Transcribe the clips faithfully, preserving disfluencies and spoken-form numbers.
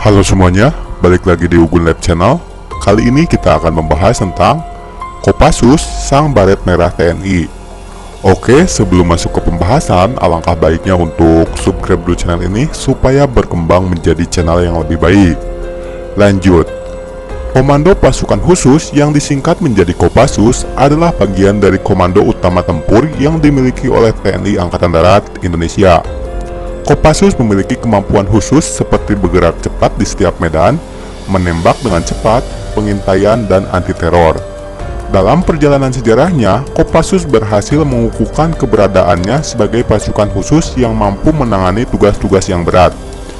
Halo semuanya, balik lagi di Ugun Lab Channel. Kali ini kita akan membahas tentang Kopassus, Sang Baret Merah T N I. Oke, sebelum masuk ke pembahasan, alangkah baiknya untuk subscribe dulu channel ini supaya berkembang menjadi channel yang lebih baik. Lanjut, Komando Pasukan Khusus yang disingkat menjadi Kopassus adalah bagian dari Komando Utama Tempur yang dimiliki oleh T N I Angkatan Darat Indonesia. Kopassus memiliki kemampuan khusus seperti bergerak cepat di setiap medan, menembak dengan cepat, pengintaian, dan anti-teror. Dalam perjalanan sejarahnya, Kopassus berhasil mengukuhkan keberadaannya sebagai pasukan khusus yang mampu menangani tugas-tugas yang berat.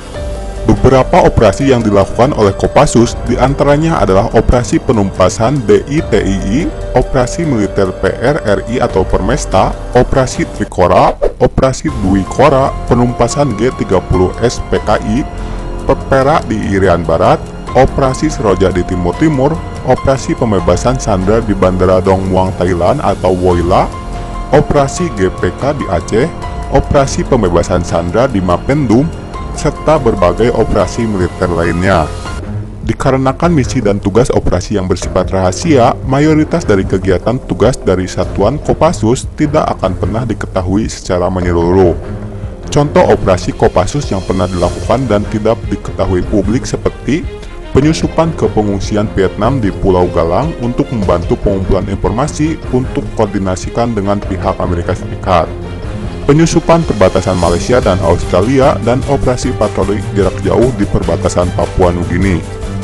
Beberapa operasi yang dilakukan oleh Kopassus diantaranya adalah Operasi Penumpasan D I T I I, Operasi Militer P R R I atau Permesta, Operasi Trikora, Operasi Dwi Kora, Penumpasan G tiga puluh S P K I, Perpera di Irian Barat, Operasi Seroja di Timur Timur, Operasi Pembebasan Sandera di Bandara Dong Muang Thailand atau Woyla, Operasi G P K di Aceh, Operasi Pembebasan Sandera di Mapendum, serta berbagai operasi militer lainnya. Dikarenakan misi dan tugas operasi yang bersifat rahasia, mayoritas dari kegiatan tugas dari satuan Kopassus tidak akan pernah diketahui secara menyeluruh. Contoh operasi Kopassus yang pernah dilakukan dan tidak diketahui publik seperti penyusupan ke pengungsian Vietnam di Pulau Galang untuk membantu pengumpulan informasi untuk koordinasikan dengan pihak Amerika Serikat, penyusupan perbatasan Malaysia dan Australia, dan operasi patroli jarak jauh di perbatasan Papua Nugini.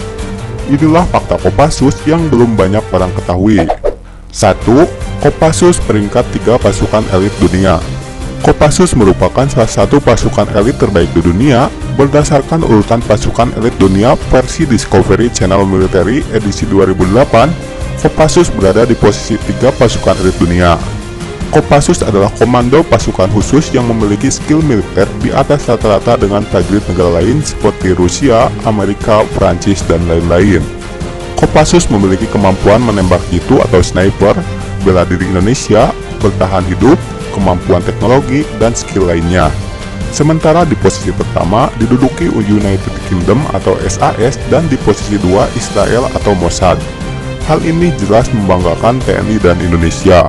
Inilah fakta Kopassus yang belum banyak orang ketahui. satu. Kopassus peringkat tiga pasukan elit dunia. Kopassus merupakan salah satu pasukan elit terbaik di dunia berdasarkan urutan pasukan elit dunia versi Discovery Channel Military edisi dua ribu delapan. Kopassus berada di posisi tiga pasukan elit dunia. Kopassus adalah komando pasukan khusus yang memiliki skill militer di atas rata-rata dengan prajurit negara lain seperti Rusia, Amerika, Prancis, dan lain-lain. Kopassus memiliki kemampuan menembak jitu atau sniper, bela diri Indonesia, bertahan hidup, kemampuan teknologi, dan skill lainnya. Sementara di posisi pertama diduduki United Kingdom atau S A S dan di posisi dua Israel atau Mossad. Hal ini jelas membanggakan T N I dan Indonesia.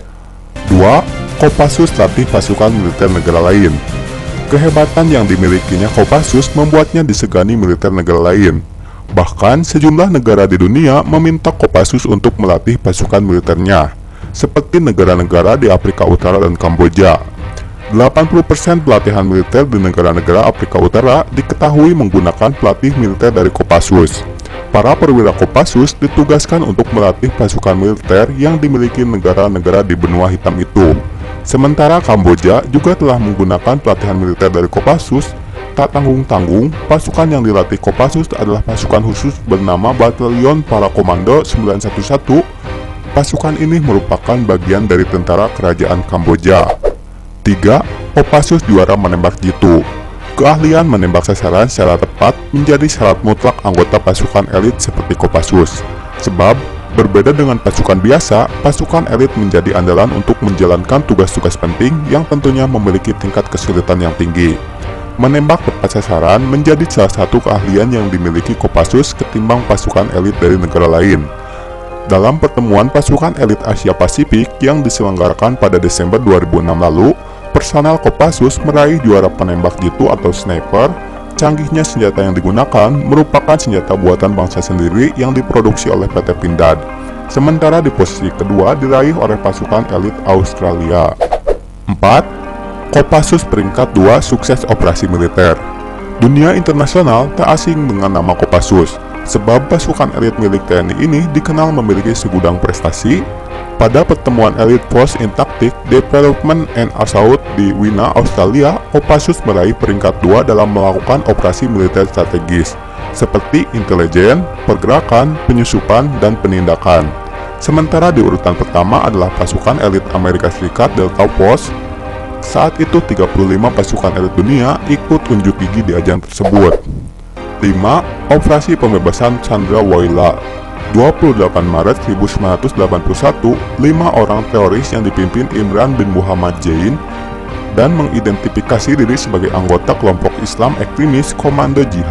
dua. Kopassus latih pasukan militer negara lain. Kehebatan yang dimilikinya Kopassus membuatnya disegani militer negara lain. Bahkan sejumlah negara di dunia meminta Kopassus untuk melatih pasukan militernya, seperti negara-negara di Afrika Utara dan Kamboja. delapan puluh persen pelatihan militer di negara-negara Afrika Utara diketahui menggunakan pelatih militer dari Kopassus. Para perwira Kopassus ditugaskan untuk melatih pasukan militer yang dimiliki negara-negara di benua hitam itu. Sementara Kamboja juga telah menggunakan pelatihan militer dari Kopassus. Tak tanggung-tanggung, pasukan yang dilatih Kopassus adalah pasukan khusus bernama Batalion Para Komando sembilan satu satu. Pasukan ini merupakan bagian dari tentara kerajaan Kamboja. tiga. Kopassus juara menembak jitu. Keahlian menembak sasaran secara tepat menjadi syarat mutlak anggota pasukan elit seperti Kopassus. Sebab, berbeda dengan pasukan biasa, pasukan elit menjadi andalan untuk menjalankan tugas-tugas penting yang tentunya memiliki tingkat kesulitan yang tinggi. Menembak tepat sasaran menjadi salah satu keahlian yang dimiliki Kopassus ketimbang pasukan elit dari negara lain. Dalam pertemuan pasukan elit Asia Pasifik yang diselenggarakan pada Desember dua ribu enam lalu, personel Kopassus meraih juara penembak jitu atau sniper. Canggihnya senjata yang digunakan merupakan senjata buatan bangsa sendiri yang diproduksi oleh P T Pindad. Sementara di posisi kedua diraih oleh pasukan elit Australia. empat. Kopassus peringkat dua sukses operasi militer. Dunia internasional tak asing dengan nama Kopassus, sebab pasukan elit milik T N I ini dikenal memiliki segudang prestasi. Pada pertemuan Elite Force in Tactic, Development and Assault di Wina, Australia, Kopassus meraih peringkat dua dalam melakukan operasi militer strategis, seperti intelijen, pergerakan, penyusupan, dan penindakan. Sementara di urutan pertama adalah pasukan elit Amerika Serikat Delta Force. Saat itu tiga puluh lima pasukan elit dunia ikut unjuk gigi di ajang tersebut. lima. Operasi Pembebasan Sandera Woyla. dua puluh delapan Maret seribu sembilan ratus delapan puluh satu, lima orang teroris yang dipimpin Imran bin Muhammad Zain dan mengidentifikasi diri sebagai anggota kelompok Islam ekstremis Komando Jihad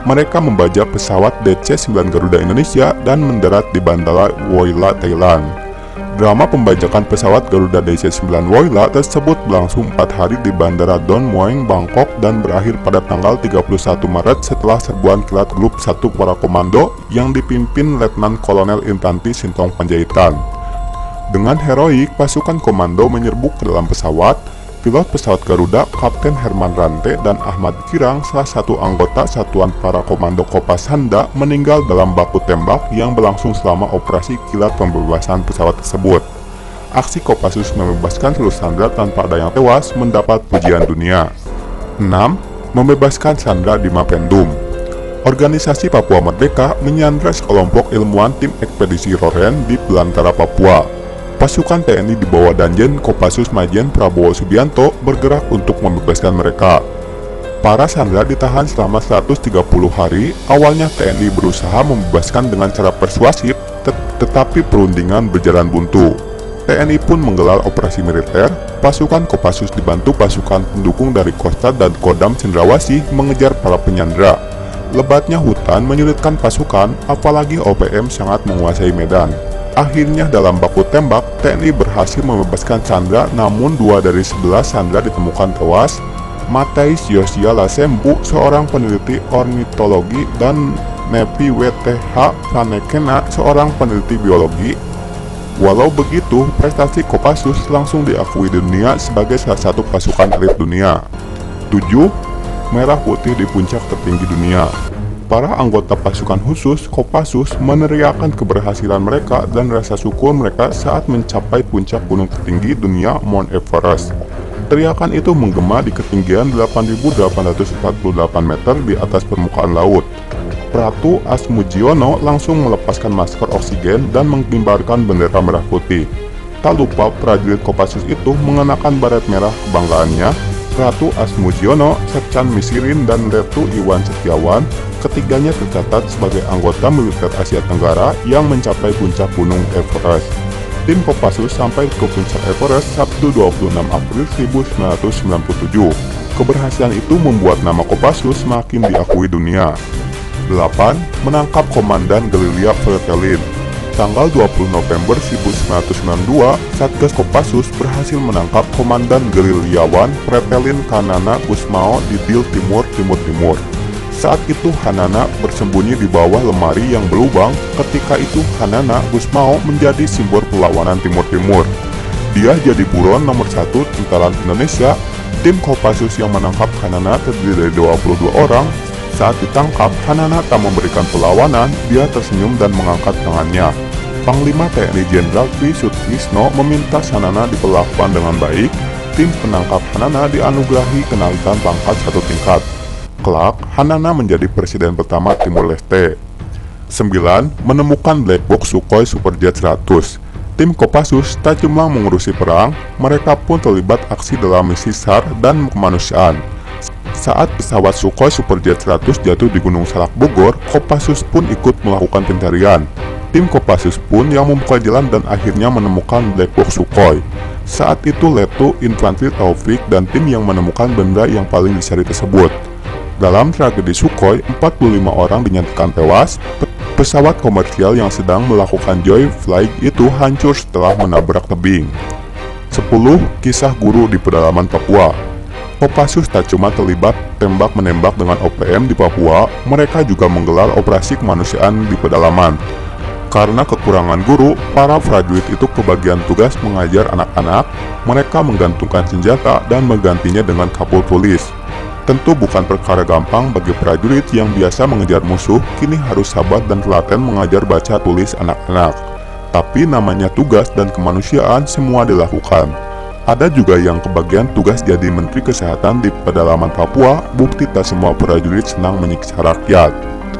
mereka membajak pesawat D C sembilan Garuda Indonesia dan mendarat di Bandara Voi La, Thailand. Drama pembajakan pesawat Garuda D C sembilan Voi La tersebut berlangsung empat hari di Bandara Don Mueang, Bangkok dan berakhir pada tanggal tiga puluh satu Maret setelah serbuan kilat grup satu para komando yang dipimpin Letnan Kolonel Infanti Sintong Panjaitan. Dengan heroik, pasukan komando menyerbu ke dalam pesawat. Pilot pesawat Garuda, Kapten Herman Rante dan Ahmad Kirang, salah satu anggota Satuan Para Komando Kopasanda, meninggal dalam baku tembak yang berlangsung selama operasi kilat pembebasan pesawat tersebut. Aksi Kopassus membebaskan seluruh sandera tanpa ada yang tewas mendapat pujian dunia. enam. Membebaskan sandera di Mapendum. Organisasi Papua Merdeka menyandra sekelompok ilmuwan tim ekspedisi Roren di Belantara, Papua. Pasukan T N I di bawah Danjen Kopassus Majen Prabowo Subianto bergerak untuk membebaskan mereka. Para sandera ditahan selama seratus tiga puluh hari. Awalnya T N I berusaha membebaskan dengan cara persuasif, tet tetapi perundingan berjalan buntu. T N I pun menggelar operasi militer. Pasukan Kopassus dibantu pasukan pendukung dari Kostrad dan Kodam Cendrawasih mengejar para penyandera. Lebatnya hutan menyulitkan pasukan, apalagi O P M sangat menguasai medan. Akhirnya dalam baku tembak, T N I berhasil membebaskan sandera, namun dua dari sebelas sandera ditemukan tewas. Matais Yosia Lasembu, seorang peneliti ornitologi, dan Nepi W T H Pranekena, seorang peneliti biologi. Walau begitu, prestasi Kopassus langsung diakui di dunia sebagai salah satu pasukan elit dunia. tujuh. Merah putih di puncak tertinggi dunia. Para anggota pasukan khusus Kopassus meneriakan keberhasilan mereka dan rasa syukur mereka saat mencapai puncak gunung tertinggi dunia Mount Everest. Teriakan itu menggema di ketinggian delapan ribu delapan ratus empat puluh delapan meter di atas permukaan laut. Pratu Asmujiono langsung melepaskan masker oksigen dan mengibarkan bendera merah putih. Tak lupa prajurit Kopassus itu mengenakan baret merah kebanggaannya. Ratu Asmujiono, Seccan Misirin, dan Letu Iwan Setiawan, ketiganya tercatat sebagai anggota militer Asia Tenggara yang mencapai puncak gunung Everest. Tim Kopassus sampai ke puncak Everest Sabtu dua puluh enam April seribu sembilan ratus sembilan puluh tujuh. Keberhasilan itu membuat nama Kopassus semakin diakui dunia. delapan. Menangkap Komandan Galilia Fretelin. Tanggal dua puluh November seribu sembilan ratus sembilan puluh dua, Satgas Kopassus berhasil menangkap Komandan Gerilyawan Fretelin Hanana Gusmao di Dil Timur, Timur Timur. Saat itu Hanana bersembunyi di bawah lemari yang berlubang. Ketika itu Hanana Gusmao menjadi simbol perlawanan Timur Timur. Dia jadi buron nomor satu tentara Indonesia. Tim Kopassus yang menangkap Hanana terdiri dari dua puluh dua orang. Saat ditangkap, Hanana tak memberikan perlawanan. Dia tersenyum dan mengangkat tangannya. Panglima T N I Jenderal Tri Sutrisno meminta Hanana diperlakukan dengan baik. Tim penangkap Hanana dianugerahi kenaikan pangkat satu tingkat. Kelak, Hanana menjadi presiden pertama Timur Leste. sembilan. Menemukan black box Sukhoi Superjet seratus. Tim Kopassus tak cuma mengurusi perang, mereka pun terlibat aksi dalam misi S A R dan kemanusiaan. Saat pesawat Sukhoi Superjet seratus jatuh di Gunung Salak Bogor, Kopassus pun ikut melakukan pencarian. Tim Kopassus pun yang membuka jalan dan akhirnya menemukan black box Sukhoi. Saat itu Letu Infantri Taufik dan tim yang menemukan benda yang paling dicari tersebut. Dalam tragedi Sukhoi, empat puluh lima orang dinyatakan tewas. Pesawat komersial yang sedang melakukan joy flight itu hancur setelah menabrak tebing. sepuluh. Kisah guru di pedalaman Papua. Kopassus tak cuma terlibat tembak-menembak dengan O P M di Papua, mereka juga menggelar operasi kemanusiaan di pedalaman. Karena kekurangan guru, para prajurit itu kebagian tugas mengajar anak-anak. Mereka menggantungkan senjata dan menggantinya dengan kapur tulis. Tentu bukan perkara gampang bagi prajurit yang biasa mengejar musuh, kini harus sabar dan telaten mengajar baca tulis anak-anak. Tapi namanya tugas dan kemanusiaan, semua dilakukan. Ada juga yang kebagian tugas jadi Menteri Kesehatan di pedalaman Papua. Bukti tak semua prajurit senang menyiksa rakyat.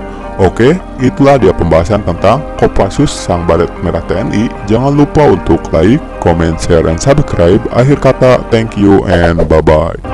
Oke, itulah dia pembahasan tentang Kopassus Sang Baret Merah T N I. Jangan lupa untuk like, comment, share, dan subscribe. Akhir kata, thank you and bye-bye.